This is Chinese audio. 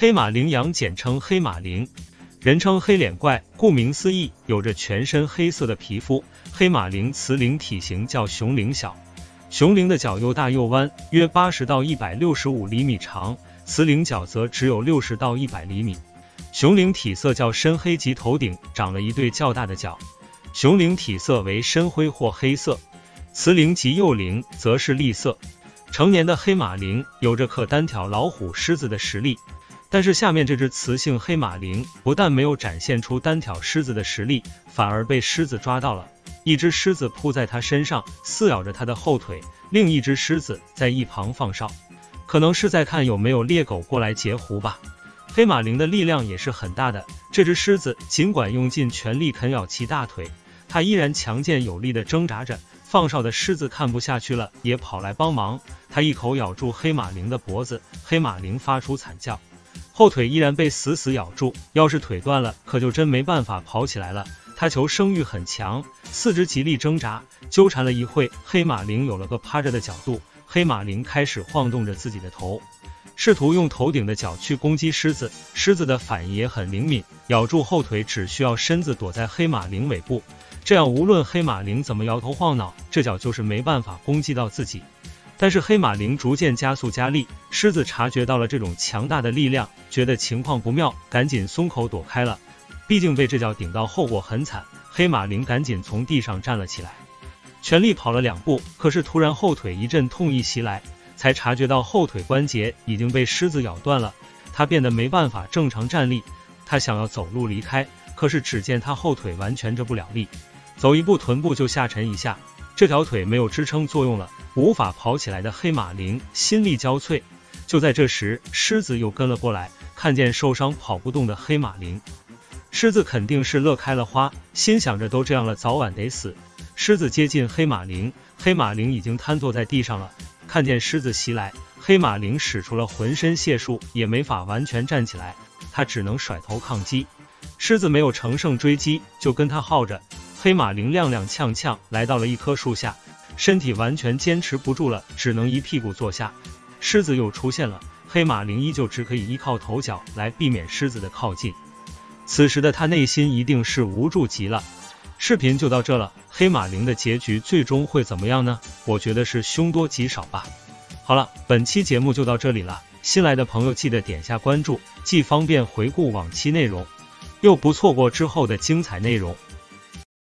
黑马羚羊简称黑马羚，人称黑脸怪，顾名思义，有着全身黑色的皮肤。黑马羚雌羚体型较雄羚小，雄羚的脚又大又弯，约80到165厘米长，雌羚脚则只有60到100厘米。雄羚体色较深黑及头顶长了一对较大的角，雄羚体色为深灰或黑色，雌羚及幼羚则是栗色。成年的黑马羚有着可单挑老虎、狮子的实力，但是下面这只雌性黑马羚不但没有展现出单挑狮子的实力，反而被狮子抓到了。一只狮子扑在它身上，撕咬着它的后腿，另一只狮子在一旁放哨，可能是在看有没有猎狗过来截胡吧。黑马羚的力量也是很大的，这只狮子尽管用尽全力啃咬其大腿，它依然强健有力地挣扎着。放哨的狮子看不下去了，也跑来帮忙，它一口咬住黑马羚的脖子，黑马羚发出惨叫，后腿依然被死死咬住，要是腿断了，可就真没办法跑起来了。它求生欲很强，四肢极力挣扎，纠缠了一会，黑马羚有了个趴着的角度，黑马羚开始晃动着自己的头，试图用头顶的角去攻击狮子。狮子的反应也很灵敏，咬住后腿只需要身子躲在黑马羚尾部，这样无论黑马羚怎么摇头晃脑，这脚就是没办法攻击到自己。但是黑马羚逐渐加速加力，狮子察觉到了这种强大的力量，觉得情况不妙，赶紧松口躲开了。毕竟被这脚顶到后果很惨，黑马羚赶紧从地上站了起来，全力跑了2步，可是突然后腿一阵痛意袭来，才察觉到后腿关节已经被狮子咬断了，他变得没办法正常站立。他想要走路离开，可是只见他后腿完全着不了力，走一步臀部就下沉一下，这条腿没有支撑作用了，无法跑起来的黑马羚心力交瘁。就在这时，狮子又跟了过来，看见受伤跑不动的黑马羚，狮子肯定是乐开了花，心想着都这样了，早晚得死。狮子接近黑马羚，黑马羚已经瘫坐在地上了，看见狮子袭来，黑马羚使出了浑身解数，也没法完全站起来，他只能甩头抗击。狮子没有乘胜追击，就跟他耗着。黑马羚踉踉跄跄来到了一棵树下，身体完全坚持不住了，只能一屁股坐下。狮子又出现了，黑马羚依旧只可以依靠头脚来避免狮子的靠近。此时的他内心一定是无助极了。视频就到这了，黑马羚的结局最终会怎么样呢？我觉得是凶多吉少吧。好了，本期节目就到这里了，新来的朋友记得点下关注，既方便回顾往期内容，又不错过之后的精彩内容。